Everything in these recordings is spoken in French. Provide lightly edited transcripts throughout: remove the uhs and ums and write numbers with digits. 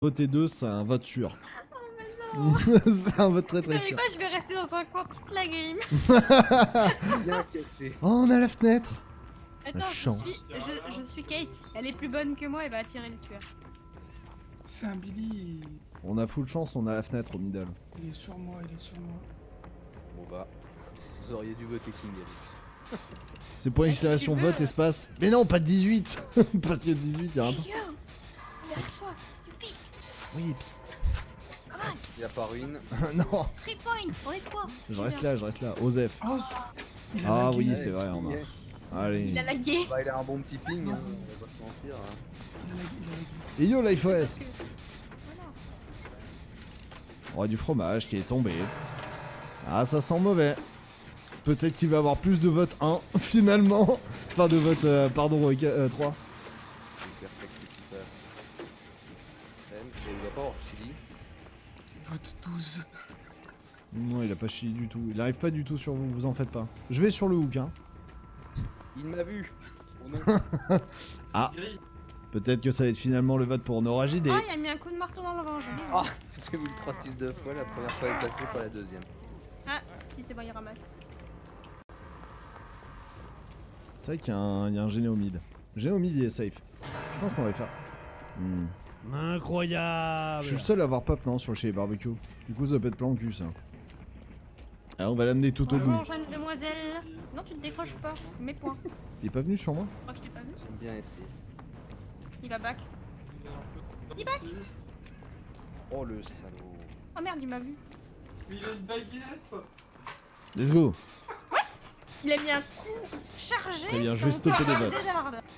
Voter 2, c'est un vote sûr. Oh mais non. C'est un vote très Vous savez sûr. quoi, je vais rester dans un coin toute la game. Bien caché. Oh, on a la fenêtre. Attends, chance. je suis Kate. Elle est plus bonne que moi, elle va attirer le tueur. C'est un Billy. On a full chance, on a la fenêtre au middle. Il est sur moi, il est sur moi. Bon bah, vous auriez dû voter King. C'est point d'exclamation tu veux. vote espace. Mais non, pas 18. Parce que 18, y'a un peu. Yo, on est avec toi. Youpi. Oui, psst. Come Y'a pas ruine. Non, on, 3 points, on est 3. je reste là, je reste là. Osef. Oh, il a Ah lagué. oui, c'est vrai, on a. Allez. Il a lagué. Bah, il a un bon petit ping, hein, on va pas se mentir. Hein. Il a lagué, il a lagué. Et yo, LifeOS. Voilà. On a du fromage qui est tombé. Ah, ça sent mauvais. Peut-être qu'il va avoir plus de votes 1, finalement. Enfin, de votes, pardon, 3. C'est perfect ce qui passe. Il va pas avoir Chili. Vote 12. Non, il a pas chié du tout. Il arrive pas du tout sur vous, vous en faites pas. Je vais sur le hook, hein. Il m'a vu. Oh non. Ah. Peut-être que ça va être finalement le vote pour Nora JD. Ah, il a mis un coup de marteau dans le range. Ah, j'ai vu le 3-6 deux fois, la première fois est passée, pas la deuxième. Ah, si c'est bon, il ramasse. C'est vrai qu'il y a un généo mid. Généo mid, il est safe. Je pense qu'on va le faire. Incroyable. Je suis le seul à avoir pop, non, sur chez les barbecues. Du coup, ça peut être plan cul, ça. Alors, on va l'amener tout au bout. Bonjour, jeune demoiselle. Non, tu te décroches pas. Mes points. Il est pas venu sur moi? Je crois que je t'ai pas vu. J'aime bien essayer. Il va back. Il back. Oh le salaud. Oh merde, il m'a vu. Mais il a une baguette. Let's go. What? Il a mis un coup chargé. Très bien, je vais stopper les votes.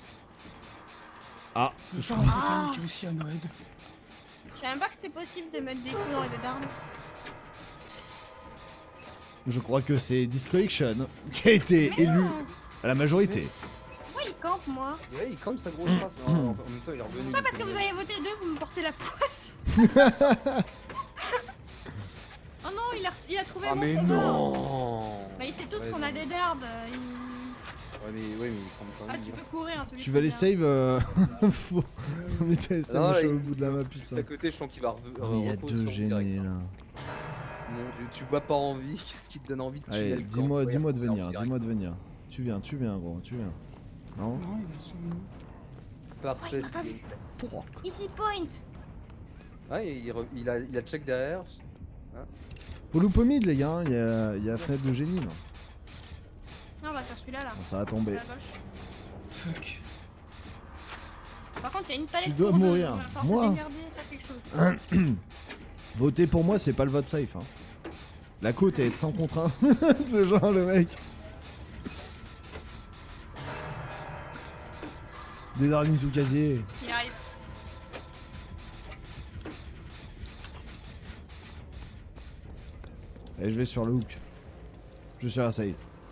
Ah, Le charme Ah. totale qui aussi à Noël. Je savais même pas que c'était possible de mettre des coups dans les deux d'armes. je crois que c'est Discollection qui a été Mais élu non. à la majorité. Pourquoi il campe, moi? Ouais, il campe sa grosse race, mais en même temps il est revenu. Ça parce que vous avez voté 2, vous me portez la poisse. Oh non, il a trouvé Ah mon mais sauveur. non. Bah il sait tous Ouais, qu'on a non. des dards. Ouais mais il campe quand Ah, même. tu peux courir, hein, celui Tu vas les save faut... Putain, ça Non, me il- au bout de la map, Juste putain. à côté, je sens qu'il va Il y a repose deux sur génies direct, hein. là. Mon dieu, tu vois pas envie, qu'est-ce qui te donne envie de tuer Allez, le dis-moi camp? dis-moi de Ouais, venir, direct. dis-moi de venir. Tu viens gros, tu viens. Non? Non, il est sur nous. Parfait. Ah, il c'est- Easy point. Ouais, il a check derrière. Faut louper mid les gars, il y a la fenêtre de génie là. Non, on va sur celui-là là. Ah, ça va À tomber. la gauche. Fuck. Par contre, il y a une palette. Tu dois pour deux, mourir. il va falloir se Moi démerder, faire quelque chose. Voter pour moi, c'est pas le vote safe. Hein. La côte est de 100 contre 1. C'est genre le mec. Des darlings tout casier. Il arrive. Allez, je vais sur le hook. Je suis à save.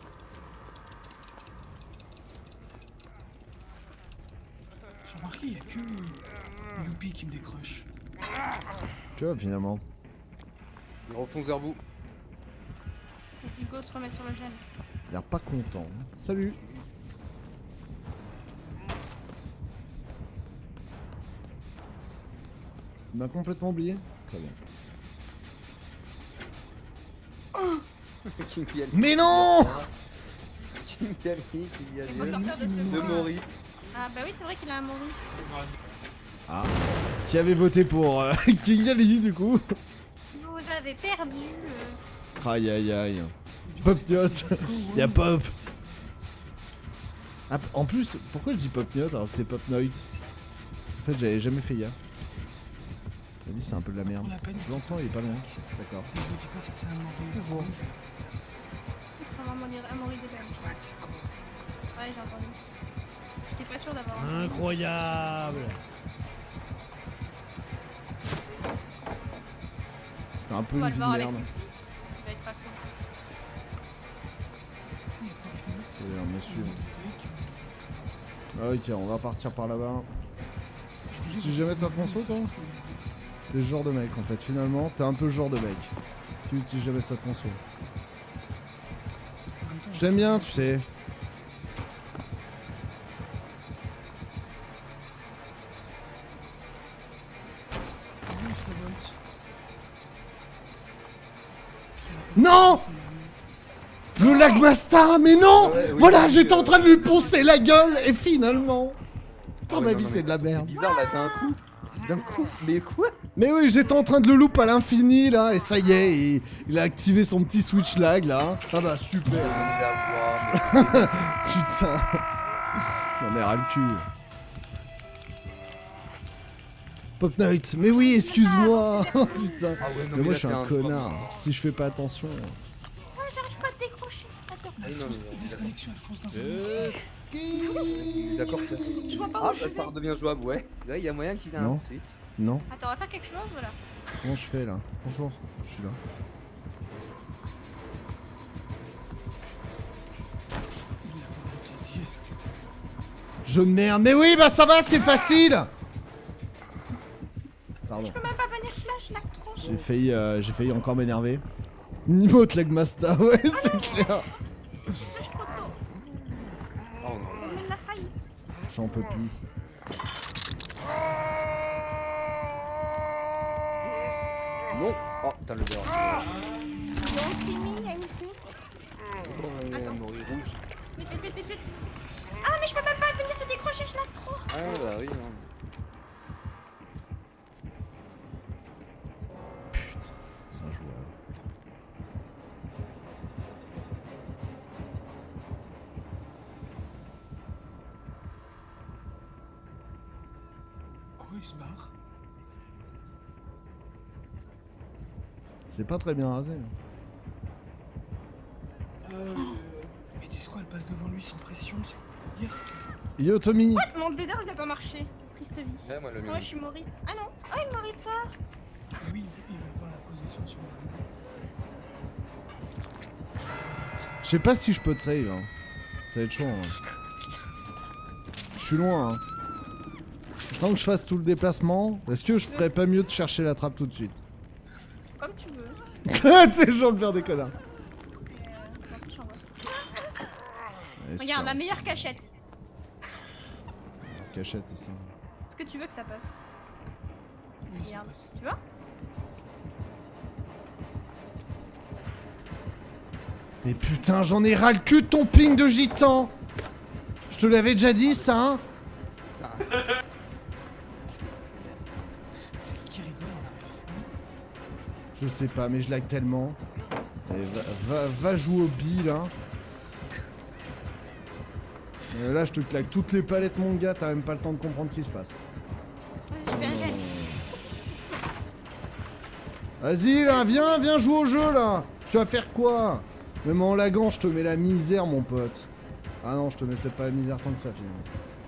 J'ai remarqué, il y a que Youpi qui me décroche. Tu vois, finalement. Il refonce vers vous. Vas-y, go se remettre sur le gel. Il a l'air pas content. Salut. Il m'a complètement oublié. Très bien. King Yali. Mais non! King Yali, King Il va Yali. sortir de ce De coin. Mori. Ah bah oui, c'est vrai qu'il a un mori. Ah. Qui avait voté pour King Ali du coup? Vous avez perdu. Aïe aïe aïe. Pop Niot. Il y a Pop. Ah, en plus, pourquoi je dis Pop Niot alors que c'est Pop Night? En fait, j'avais jamais fait gaffe. La vie, c'est un peu de la merde. Pour la peine, Je l'entends, il est pas loin. D'accord. Je vous dis pas si c'est un mori rouge. C'est vraiment un mori de belle. Ouais, j'ai entendu. J'étais pas sûr d'avoir entendu. Incroyable. C'était un peu On va une le vie voir de avec merde. lui. Il va être accro. Ça, il y a pas de note. C'est un monsieur. Il y a Ah, ok, on va partir par là-bas. Je vous Tu dis, jamais ta tronçon, toi? T'es le genre de mec en fait, finalement, t'es un peu le genre de mec. Tu utilises jamais sa tronçon. en même temps, Je t'aime bien, tu sais. Tesla Volt. Non! Le Lagmasta, mais non! Ouais, oui, Voilà, oui, j'étais en train de lui poncer la gueule et finalement... Putain, Ah ouais, ma non, vie, non, c'est mais de la C'est merde. bizarre là d'un coup. D'un coup. Mais quoi? Mais oui, j'étais en train de le loop à l'infini là, et ça y est, il a activé son petit switch lag là. Ah bah super. Putain. J'en ai ras le cul. Pop Night, mais oui, excuse-moi. Oh, putain. Ah ouais, non, Mais moi là, je suis c'est un joueur, connard. non. Si je fais pas attention. Ah, j'arrive pas à te décrocher. Attends. Ah, non, mais Disconnexion, elle fonce dans un d'accord. Ça... Je vois pas Ah où je bah ça vais. redevient jouable, ouais. Ouais, y a moyen qu'il ait Non. un switch. Non. Attends, on va faire quelque chose, voilà. Comment je fais là? Bonjour, je suis là. Il a pas de plaisir. Je merde. Mais oui, bah ça va, c'est facile. Pardon. Je peux même pas venir flash, là, trop. J'ai failli encore m'énerver. Niveau de Lagmasta, ouais, c'est clair. Flash trop tôt. Oh non. On l'a failli. J'en peux plus. Non. Oh, putain le dehors. Il y a aussi mis, il y a aussi. Oh, il y a un bruit rouge. Vite, vite, vite, vite, vite. Ah, mais je peux même pas venir te décrocher, je lag trop. Ah bah oui, non. Putain, c'est injouable. Oh, il se barre. C'est pas très bien rasé. Mais dis quoi, elle passe devant lui sans pression, c'est pire. Yo Tommy. Mon DDR, il a pas marché. Triste vie. Ouais, moi le mien. Oh, je suis morite. Ah non. Oh, il m'aurait pas. Ah oui, il va voir la position sur le jeu. Je sais pas si je peux te save. Hein. Ça va être chaud. Hein. Je suis loin. Hein. Tant que je fasse tout le déplacement, est-ce que je ferais pas mieux de chercher la trappe tout de suite? Comme tu veux. Tu sais, j'en le faire des connards. Allez, Regarde, super, la meilleure cachette. Cachette, c'est ça. Est-ce que tu veux que ça passe? Oui, ça Regarde. passe. Tu vois? Mais putain, j'en ai ras le cul de ton ping de gitan. Je te l'avais déjà dit, ça, hein? C'est qui rigole en arrière-fond? Je sais pas, mais je lag tellement. Allez, va jouer au bi, là. Là, je te claque toutes les palettes, mon gars, t'as même pas le temps de comprendre ce qui se passe. Vas-y, je fais un gel. Vas-y, là, viens jouer au jeu, là. Tu vas faire quoi? Même en laguant, je te mets la misère, mon pote. Ah non, je te mets peut-être pas la misère tant que ça, finalement.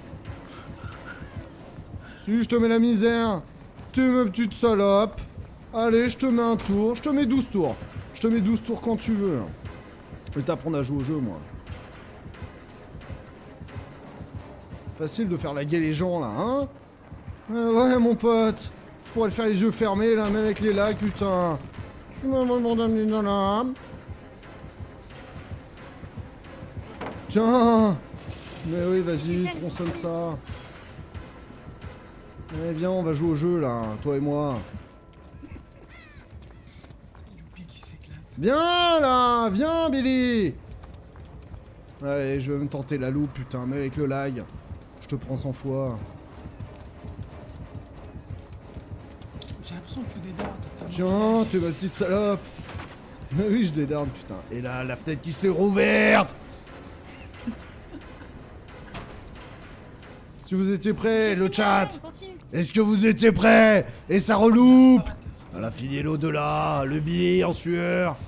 Si, je te mets la misère. Tu me petite salope. Allez, je te mets un tour. Je te mets 12 tours. Je te mets 12 tours quand tu veux. Je vais t'apprendre à jouer au jeu, moi. Facile de faire laguer les gens, là, hein? Ouais, mon pote. Je pourrais le faire les yeux fermés, là, même avec les lags, putain. Je suis vraiment d'amener dans l'âme. Tiens. Mais oui, vas-y, tronçonne ça. Allez, viens, on va jouer au jeu, là, toi et moi. Youpi qui s'éclate. Viens, là. Viens, Billy. Allez, je vais me tenter la loupe, putain, mais avec le lag. Je te prends 100 fois. J'ai l'impression que tu dédardes. Tiens, t'es ma petite salope. Mais oui, je dédarde, putain. Et là, la fenêtre qui s'est rouverte. Si vous étiez prêts, le chat. Continue. Est-ce que vous étiez prêts? Et ça reloupe. À l'infini et l'au-delà, le billet en sueur.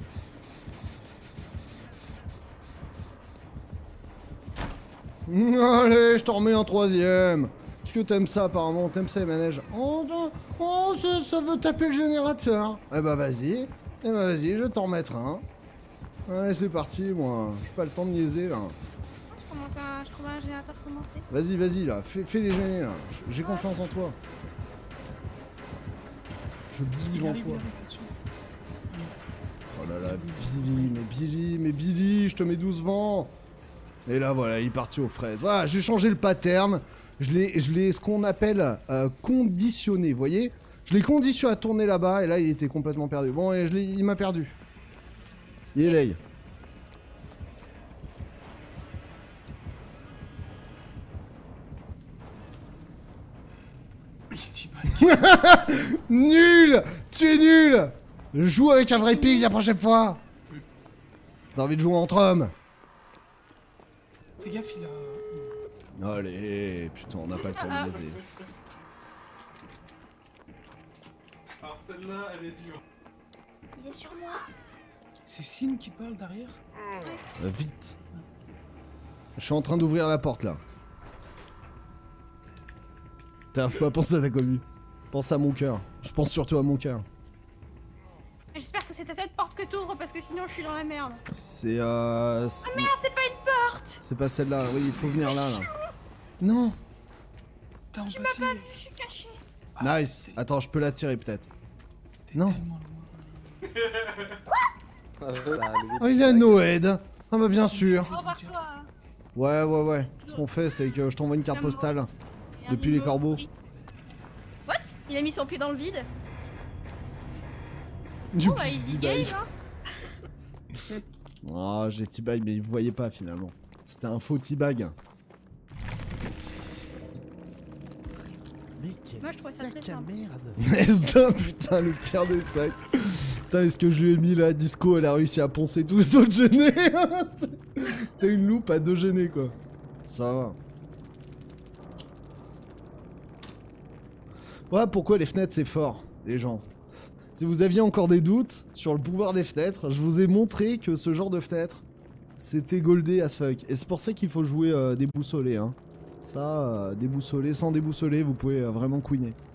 Allez, je t'en remets un troisième. Est-ce que t'aimes ça apparemment? T'aimes ça les manèges? Oh, ça veut taper le générateur. Eh bah vas-y. Eh bah vas-y, je vais t'en remettre un. Allez, c'est parti, moi. J'ai pas le temps de niaiser, là. Je commence à... Je trouve un générateur commencer. Vas-y, là. Fais les gênés, là. J'ai confiance en toi. Je bille Il en arrive, toi. attention. Oh là là, Billy, je te mets 12 vents. Et là, voilà, il est parti aux fraises. Voilà, j'ai changé le pattern. Je l'ai ce qu'on appelle conditionné, vous voyez? Je l'ai conditionné à tourner là-bas et là il était complètement perdu. Bon, et il m'a perdu. Il est là. Nul! Tu es nul! Joue avec un vrai pig la prochaine fois! T'as envie de jouer entre hommes? Fais gaffe, il a... Allez, putain, on n'a pas le temps de baiser. Alors celle-là, elle est dure. Il est sur moi. C'est Sin qui parle derrière? Vite. Je suis en train d'ouvrir la porte là. T'arrives pas à penser à ta commu. Pense à mon cœur. Je pense surtout à mon cœur. J'espère que c'est ta tête porte que t'ouvres parce que sinon je suis dans la merde. C'est Ah merde, c'est pas une porte! C'est pas celle-là, oui, il faut venir là. Non! T'as Tu m'as pas vu, je suis cachée. Nice! Attends, je peux la tirer peut-être. T'es Non. tellement loin. Oh, il y a Noël! Ah bah bien sûr! Au revoir toi. Ouais. Ce qu'on fait, c'est que je t'envoie une carte postale. Et un Depuis les niveau corbeaux. gris. What? Il a mis son pied dans le vide? Du Oh bah il dit game hein. Oh, j'ai teabag, mais il me voyait pas finalement. C'était un faux teabag. Mais quel Moi, je trouve ça très sac à simple. merde! Ça, putain, le pire des sacs. Putain, est-ce que je lui ai mis la disco, elle a réussi à poncer tous les autres gênés. T'as une loupe à 2 gênés quoi. Ça va. Voilà pourquoi les fenêtres c'est fort, les gens. Si vous aviez encore des doutes sur le pouvoir des fenêtres, je vous ai montré que ce genre de fenêtre, c'était goldé as fuck. Et c'est pour ça qu'il faut jouer déboussolé. Hein. Ça, déboussolé, sans déboussoler, vous pouvez vraiment couiner.